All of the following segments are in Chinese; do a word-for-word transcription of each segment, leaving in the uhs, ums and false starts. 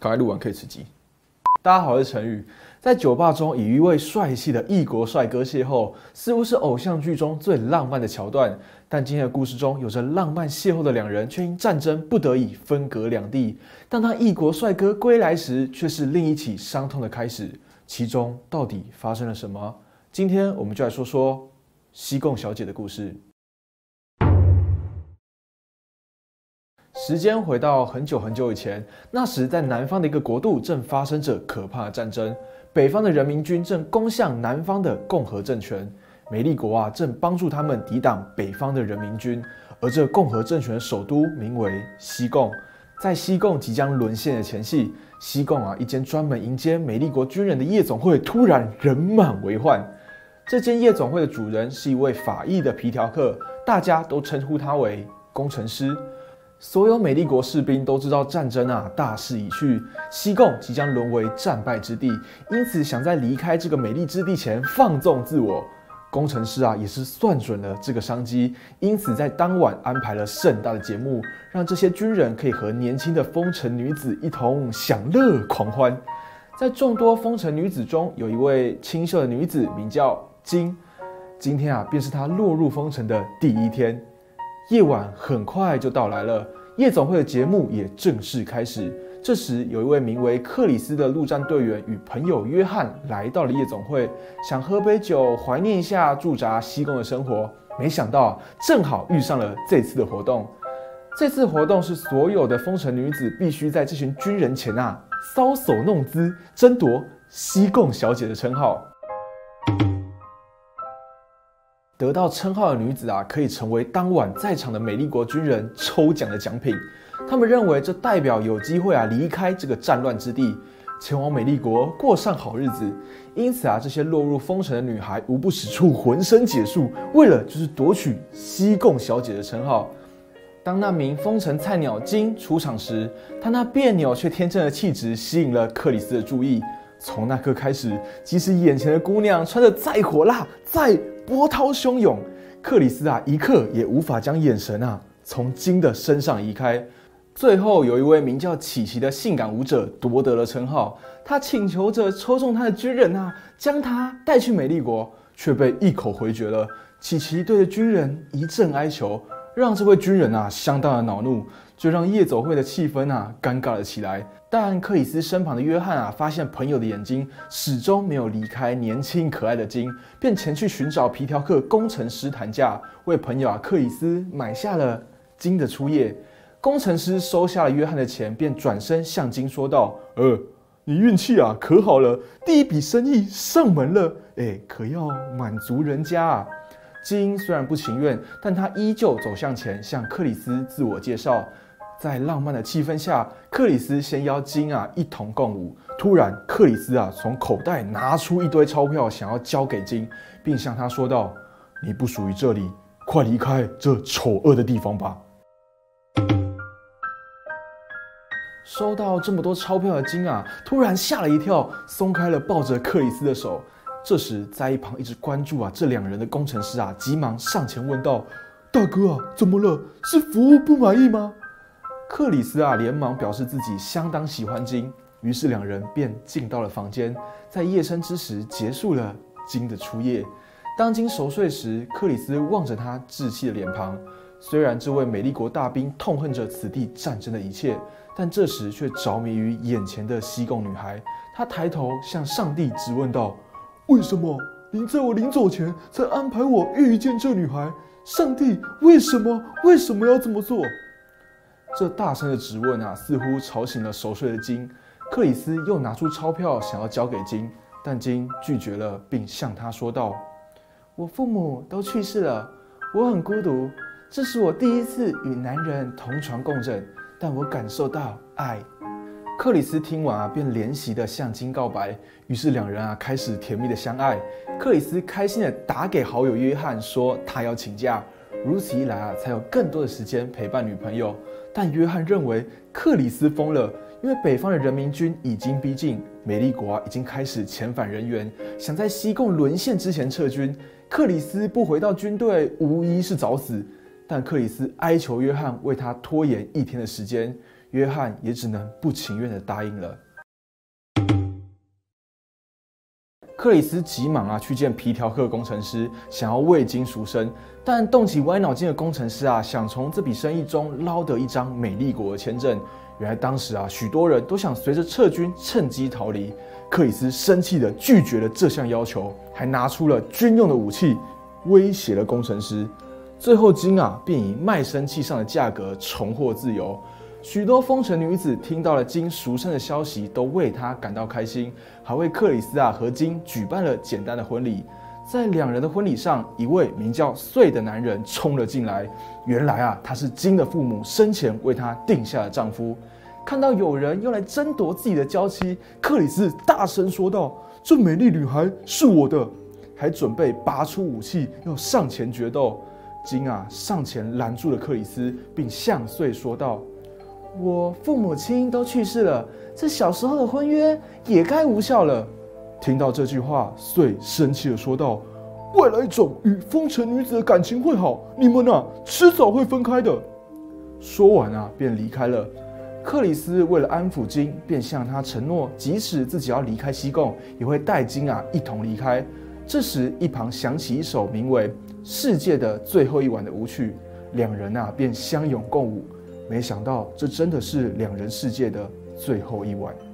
赶快录完可以吃鸡。大家好，我是陈宇。在酒吧中与一位帅气的异国帅哥邂逅，似乎是偶像剧中最浪漫的桥段。但今天的故事中，有着浪漫邂逅的两人，却因战争不得已分隔两地。当他异国帅哥归来时，却是另一起伤痛的开始。其中到底发生了什么？今天我们就来说说西贡小姐的故事。时间回到很久很久以前，那时在南方的一个国度正发生着可怕的战争，北方的人民军正攻向南方的共和政权，美利国啊正帮助他们抵挡北方的人民军，而这共和政权的首都名为西贡。在西贡即将沦陷的前夕，西贡啊一间专门迎接美利国军人的夜总会突然人满为患。这间夜总会的主人是一位法裔的皮条客，大家都称呼他为工程师。所有美利国士兵都知道战争啊大势已去，西贡即将沦为战败之地，因此想在离开这个美丽之地前放纵自我。工程师啊也是算准了这个商机，因此在当晚安排了盛大的节目，让这些军人可以和年轻的风尘女子一同享乐狂欢。在众多风尘女子中，有一位清秀的女子名叫金。今天啊便是她落入风尘的第一天。夜晚很快就到来了，夜总会的节目也正式开始。这时，有一位名为克里斯的陆战队员与朋友约翰来到了夜总会，想喝杯酒，怀念一下驻扎西贡的生活。没想到，正好遇上了这次的活动。这次活动是所有的风尘女子必须在这群军人前啊搔首弄姿，争夺西贡小姐的称号。得到称号的女子啊，可以成为当晚在场的美利国军人抽奖的奖品。他们认为这代表有机会啊离开这个战乱之地，前往美利国过上好日子。因此啊，这些落入风尘的女孩无不使出浑身解数，为了就是夺取西贡小姐的称号。当那名风尘菜鸟金出场时，她那别扭却天真的气质吸引了克里斯的注意。从那刻开始，即使眼前的姑娘穿得再火辣、再波涛汹涌，克里斯啊一刻也无法将眼神啊从金的身上移开。最后有一位名叫琪琪的性感舞者夺得了称号，他请求着抽中他的军人啊，将他带去美利国，却被一口回绝了。琪琪对着军人一阵哀求，让这位军人啊相当的恼怒，就让夜总会的气氛啊尴尬了起来。但克里斯身旁的约翰啊发现朋友的眼睛始终没有离开年轻可爱的金，便前去寻找皮条客工程师谈价，为朋友啊克里斯买下了金的初夜。工程师收下了约翰的钱，便转身向金说道：呃，你运气啊可好了，第一笔生意上门了，哎，可要满足人家啊。金虽然不情愿，但他依旧走向前，向克里斯自我介绍。在浪漫的气氛下，克里斯先邀金啊一同共舞。突然，克里斯啊从口袋拿出一堆钞票，想要交给金，并向他说道：你不属于这里，快离开这丑恶的地方吧。收到这么多钞票的金啊，突然吓了一跳，松开了抱着克里斯的手。这时，在一旁一直关注啊这两人的工程师啊，急忙上前问道：大哥啊，怎么了？是服务不满意吗？克里斯啊，连忙表示自己相当喜欢金，于是两人便进到了房间，在夜深之时结束了金的初夜。当金熟睡时，克里斯望着他稚气的脸庞。虽然这位美利国大兵痛恨着此地战争的一切，但这时却着迷于眼前的西贡女孩。他抬头向上帝质问道：为什么您在我临走前才安排我遇见这女孩？上帝，为什么为什么要这么做？这大声的质问啊，似乎吵醒了熟睡的金。克里斯又拿出钞票想要交给金，但金拒绝了，并向他说道：我父母都去世了，我很孤独，这是我第一次与男人同床共枕，但我感受到爱。克里斯听完啊，便怜惜地向金告白，于是两人啊开始甜蜜的相爱。克里斯开心地打给好友约翰说他要请假，如此一来啊，才有更多的时间陪伴女朋友。但约翰认为克里斯疯了，因为北方的人民军已经逼近，美利国啊已经开始遣返人员，想在西贡沦陷之前撤军。克里斯不回到军队，无疑是找死。但克里斯哀求约翰为他拖延一天的时间。 约翰也只能不情愿地答应了。克里斯急忙啊去见皮条客工程师，想要为金赎身，但动起歪脑筋的工程师啊，想从这笔生意中捞得一张美丽国的签证。原来当时啊，许多人都想随着撤军趁机逃离。克里斯生气地拒绝了这项要求，还拿出了军用的武器威胁了工程师。最后金啊便以卖身契上的价格重获自由。许多风尘女子听到了金赎身的消息，都为他感到开心，还为克里斯啊和金举办了简单的婚礼。在两人的婚礼上，一位名叫穗的男人冲了进来。原来啊，他是金的父母生前为他定下的丈夫。看到有人要来争夺自己的娇妻，克里斯大声说道：“这美丽女孩是我的！”还准备拔出武器要上前决斗。金啊上前拦住了克里斯，并向穗说道：“我父母亲都去世了，这小时候的婚约也该无效了。”听到这句话，穗生气地说道：“外来种与风尘女子的感情会好，你们啊，迟早会分开的。”说完啊，便离开了。克里斯为了安抚金，便向他承诺，即使自己要离开西贡，也会带金啊一同离开。这时，一旁响起一首名为《世界的最后一晚》的舞曲，两人啊便相拥共舞。没想到，这真的是两人世界的最后一晚。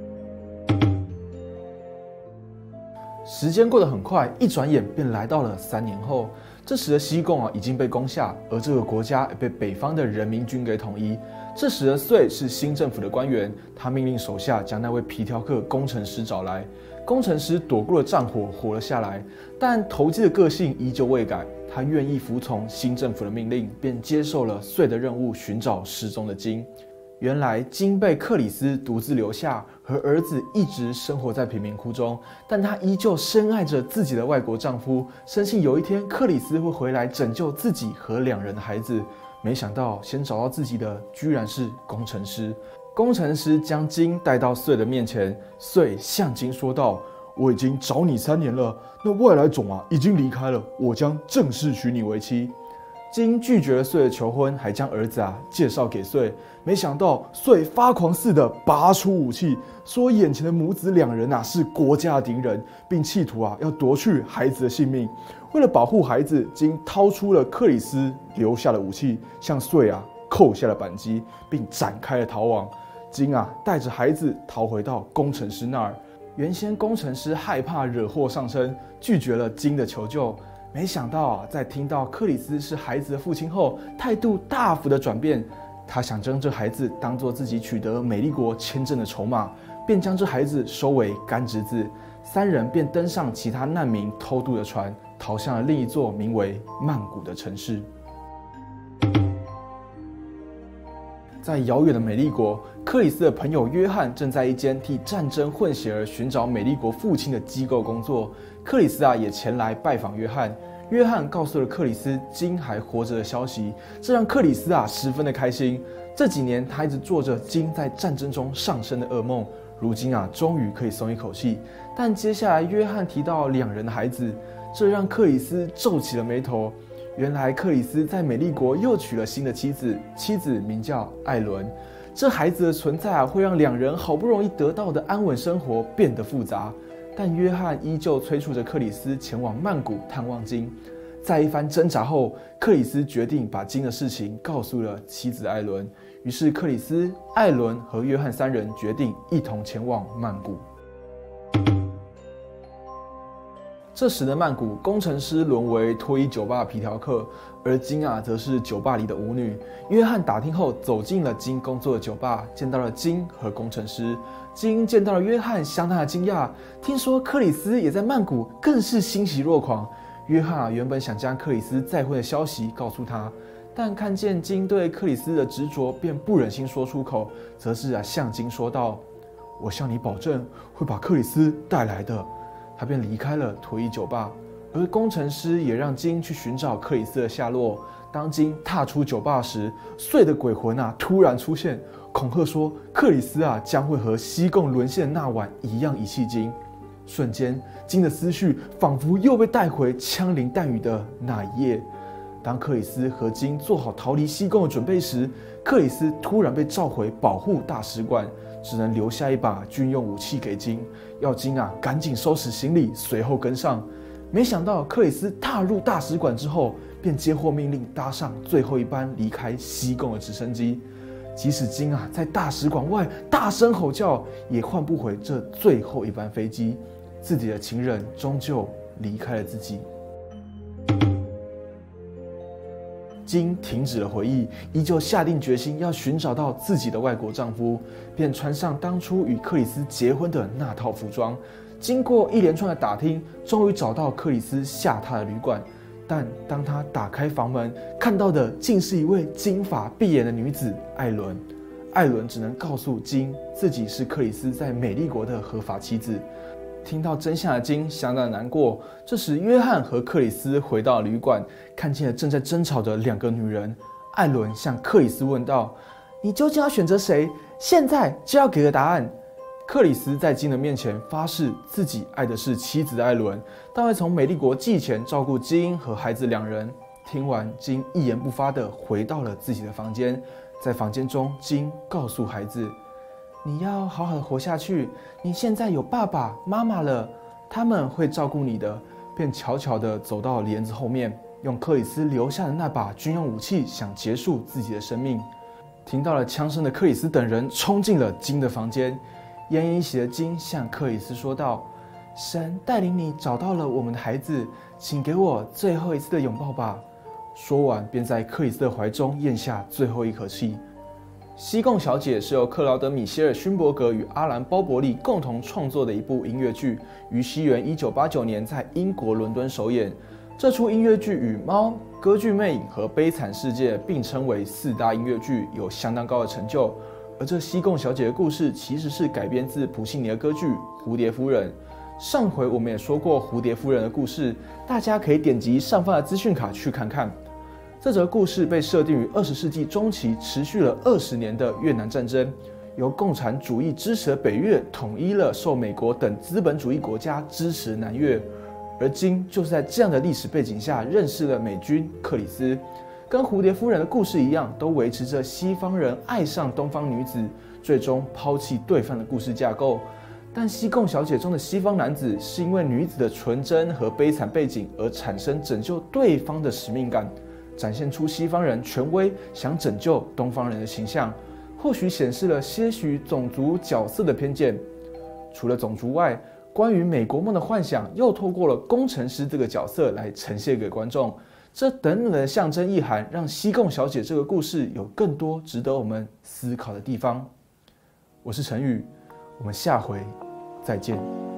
时间过得很快，一转眼便来到了三年后。这时的西贡啊已经被攻下，而这个国家也被北方的人民军给统一。这时的穗是新政府的官员，他命令手下将那位皮条客工程师找来。工程师躲过了战火，活了下来，但投机的个性依旧未改。他愿意服从新政府的命令，便接受了穗的任务，寻找失踪的金。原来金被克里斯独自留下，和儿子一直生活在贫民窟中，但她依旧深爱着自己的外国丈夫，深信有一天克里斯会回来拯救自己和两人的孩子。没想到先找到自己的居然是工程师。工程师将金带到穗的面前，穗向金说道：“我已经找你三年了，那外来种啊已经离开了，我将正式娶你为妻。”金拒绝了穗的求婚，还将儿子啊介绍给穗。没想到穗发狂似的拔出武器，说眼前的母子两人啊是国家的敌人，并企图啊要夺去孩子的性命。为了保护孩子，金掏出了克里斯留下的武器，向穗啊扣下了扳机，并展开了逃亡。金啊带着孩子逃回到工程师那儿。原先工程师害怕惹祸上身，拒绝了金的求救。没想到啊，在听到克里斯是孩子的父亲后，态度大幅的转变。他想将这孩子当作自己取得美丽国签证的筹码，便将这孩子收为干侄子。三人便登上其他难民偷渡的船，逃向了另一座名为曼谷的城市。在遥远的美丽国，克里斯的朋友约翰正在一间替战争混血儿寻找美丽国父亲的机构工作。克里斯啊也前来拜访约翰。约翰告诉了克里斯金还活着的消息，这让克里斯啊十分的开心。这几年他一直做着金在战争中丧生的噩梦，如今啊终于可以松一口气。但接下来约翰提到两人的孩子，这让克里斯皱起了眉头。原来克里斯在美丽国又娶了新的妻子，妻子名叫艾伦。这孩子的存在啊会让两人好不容易得到的安稳生活变得复杂。但约翰依旧催促着克里斯前往曼谷探望金。在一番挣扎后，克里斯决定把金的事情告诉了妻子艾伦。于是克里斯、艾伦和约翰三人决定一同前往曼谷。这时的曼谷，工程师沦为脱衣酒吧的皮条客，而金啊则是酒吧里的舞女。约翰打听后走进了金工作的酒吧，见到了金和工程师。金见到了约翰，相当的惊讶。听说克里斯也在曼谷，更是欣喜若狂。约翰啊原本想将克里斯再婚的消息告诉他，但看见金对克里斯的执着，便不忍心说出口，则是啊向金说道：“我向你保证，会把克里斯带来的。”他便离开了脱衣酒吧，而工程师也让金去寻找克里斯的下落。当金踏出酒吧时，穗的鬼魂啊突然出现，恐吓说克里斯啊将会和西贡沦陷那晚一样遗弃金。瞬间，金的思绪仿佛又被带回枪林弹雨的那一夜。 当克里斯和金做好逃离西贡的准备时，克里斯突然被召回保护大使馆，只能留下一把军用武器给金，要金啊赶紧收拾行李，随后跟上。没想到克里斯踏入大使馆之后，便接获命令，搭上最后一班离开西贡的直升机。即使金啊在大使馆外大声吼叫，也换不回这最后一班飞机。自己的情人终究离开了自己。金停止了回忆，依旧下定决心要寻找到自己的外国丈夫，便穿上当初与克里斯结婚的那套服装。经过一连串的打听，终于找到克里斯下榻的旅馆。但当他打开房门，看到的竟是一位金发碧眼的女子艾伦。艾伦只能告诉金，自己是克里斯在美丽国的合法妻子。听到真相的金相当难过。这时，约翰和克里斯回到旅馆，看见了正在争吵的两个女人。艾伦向克里斯问道：“你究竟要选择谁？现在就要给个答案。”克里斯在金的面前发誓，自己爱的是妻子的艾伦，但会从美丽国寄钱照顾金和孩子两人。听完，金一言不发地回到了自己的房间。在房间中，金告诉孩子：“你要好好的活下去，你现在有爸爸妈妈了，他们会照顾你的。”便悄悄地走到帘子后面，用克里斯留下的那把军用武器想结束自己的生命。听到了枪声的克里斯等人冲进了金的房间。奄奄一息的金向克里斯说道：“神带领你找到了我们的孩子，请给我最后一次的拥抱吧。”说完，便在克里斯的怀中咽下最后一口气。西贡小姐是由克劳德·米歇尔·勋伯格与阿兰·鲍伯利共同创作的一部音乐剧，于西元一九八九年在英国伦敦首演。这出音乐剧与《猫》、《歌剧魅影》和《悲惨世界》并称为四大音乐剧，有相当高的成就。而这西贡小姐的故事其实是改编自普契尼的歌剧《蝴蝶夫人》。上回我们也说过蝴蝶夫人的故事，大家可以点击上方的资讯卡去看看。这则故事被设定于二十世纪中期，持续了二十年的越南战争，由共产主义支持的北越统一了受美国等资本主义国家支持的南越。而金就是在这样的历史背景下认识了美军克里斯。跟蝴蝶夫人的故事一样，都维持着西方人爱上东方女子，最终抛弃对方的故事架构。但西贡小姐中的西方男子是因为女子的纯真和悲惨背景而产生拯救对方的使命感，展现出西方人权威想拯救东方人的形象，或许显示了些许种族角色的偏见。除了种族外，关于美国梦的幻想又透过了工程师这个角色来呈现给观众。这等等的象征意涵，让西贡小姐这个故事有更多值得我们思考的地方。我是陈宇，我们下回再见。